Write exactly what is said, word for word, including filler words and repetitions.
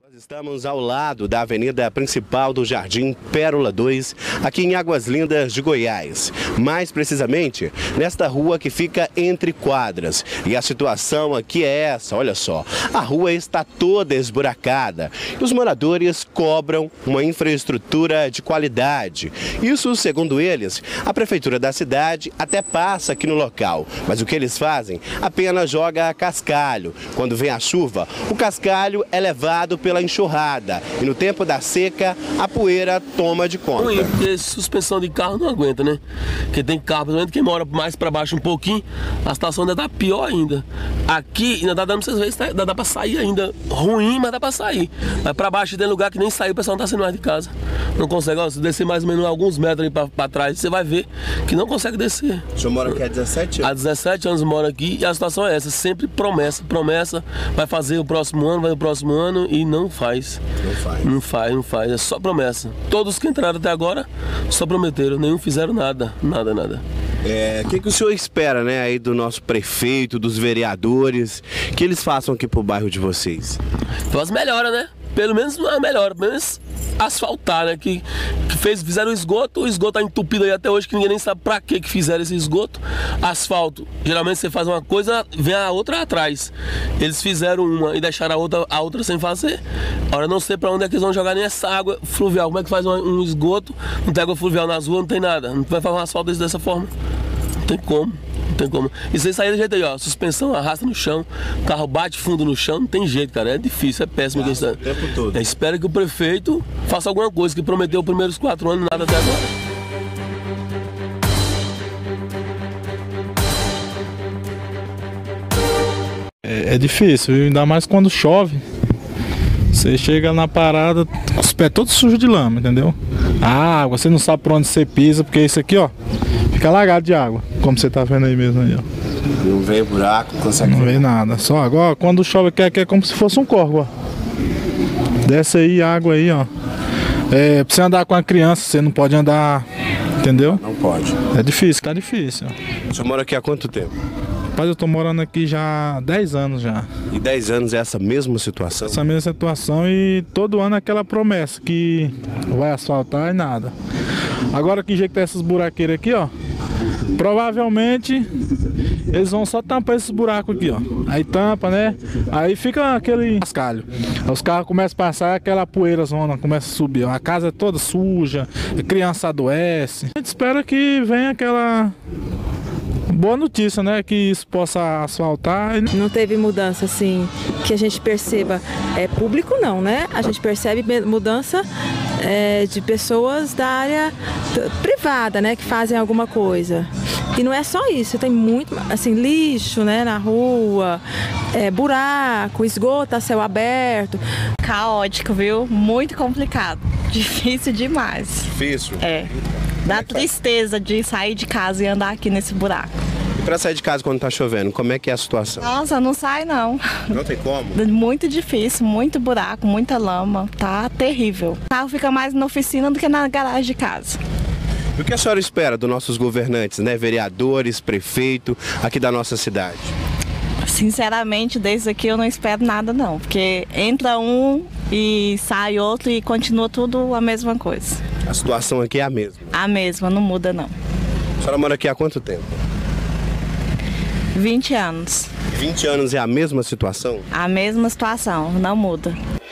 Nós estamos ao lado da avenida principal do Jardim Pérola dois, aqui em Águas Lindas de Goiás. Mais precisamente, nesta rua que fica entre quadras. E a situação aqui é essa, olha só. A rua está toda esburacada e os moradores cobram uma infraestrutura de qualidade. Isso, segundo eles, a prefeitura da cidade até passa aqui no local. Mas o que eles fazem? Apenas joga cascalho. Quando vem a chuva, o cascalho é levado pela enxurrada e no tempo da seca a poeira toma de conta. Ruim, porque suspensão de carro não aguenta, né? Porque tem carro, principalmente quem mora mais para baixo um pouquinho, a situação ainda tá pior ainda. Aqui ainda dá dando pra vocês verem, ainda dá para sair ainda. Ruim, mas dá para sair. Mas para baixo tem lugar que nem saiu, o pessoal não tá saindo mais de casa. Não consegue, ó, se descer mais ou menos alguns metros ali para trás, você vai ver que não consegue descer. O senhor mora aqui há dezessete anos? Há dezessete anos moro aqui e a situação é essa, sempre promessa, promessa, vai fazer o próximo ano, vai no próximo ano e não faz. Não faz. Não faz, não faz, é só promessa. Todos que entraram até agora só prometeram, nenhum fizeram nada, nada, nada. É, o que, que o senhor espera, né, aí do nosso prefeito, dos vereadores, que eles façam aqui pro bairro de vocês? Então as melhoras, né? Pelo menos não é melhor, pelo menos asfaltar, né? Que, que fez, fizeram o esgoto, o esgoto tá entupido aí até hoje, que ninguém nem sabe pra que que fizeram esse esgoto. Asfalto, geralmente você faz uma coisa, vem a outra atrás. Eles fizeram uma e deixaram a outra, a outra sem fazer. Agora eu não sei pra onde é que eles vão jogar nem essa água fluvial. Como é que faz um, um esgoto, não tem água fluvial nas ruas, não tem nada. Não vai fazer um asfalto desse dessa forma. Não tem como. Não tem como. E sem sair do jeito aí, ó. Suspensão arrasta no chão, o carro bate fundo no chão, não tem jeito, cara. É difícil, é péssimo. Ah, o tempo todo. É, espero que o prefeito faça alguma coisa, que prometeu os primeiros quatro anos, nada até agora. É, é difícil, ainda mais quando chove. Você chega na parada com os pés todos sujos de lama, entendeu? A água, você não sabe por onde você pisa, porque isso aqui, ó, fica lagado de água, como você tá vendo aí mesmo aí, ó. Não vem buraco, não consegue. Não vem nada. Só agora, quando chove aqui, aqui é como se fosse um corvo, ó. Desce aí água aí, ó. É, pra você andar com a criança, você não pode andar, entendeu? Não pode. É difícil, tá difícil, ó. O senhor mora aqui há quanto tempo? Rapaz, eu tô morando aqui já há dez anos já. E dez anos é essa mesma situação? Essa mesma situação e todo ano aquela promessa que vai asfaltar e nada. Agora que jeito que tá essas buraqueiras aqui, ó, provavelmente eles vão só tampar esses buracos aqui, ó. Aí tampa, né? Aí fica aquele cascalho. Aí os carros começam a passar, aquela poeira zona começa a subir. A casa é toda suja, a criança adoece. A gente espera que venha aquela boa notícia, né? Que isso possa asfaltar. Não teve mudança assim que a gente perceba. É público não, né? A gente percebe mudança é, de pessoas da área privada, né? Que fazem alguma coisa. E não é só isso, tem muito, assim, lixo, né? Na rua, é, buraco, esgoto a céu aberto. Caótico, viu? Muito complicado. Difícil demais. Difícil? É. Dá tristeza de sair de casa e andar aqui nesse buraco. E pra sair de casa quando tá chovendo, como é que é a situação? Nossa, não sai não. Não tem como? Muito difícil, muito buraco, muita lama. Tá terrível. O carro fica mais na oficina do que na garagem de casa. E o que a senhora espera dos nossos governantes, né? Vereadores, prefeito, aqui da nossa cidade? Sinceramente, desde aqui eu não espero nada não. Porque entra um e sai outro e continua tudo a mesma coisa. A situação aqui é a mesma? A mesma, não muda não. A senhora mora aqui há quanto tempo? vinte anos. vinte anos é a mesma situação? A mesma situação, não muda.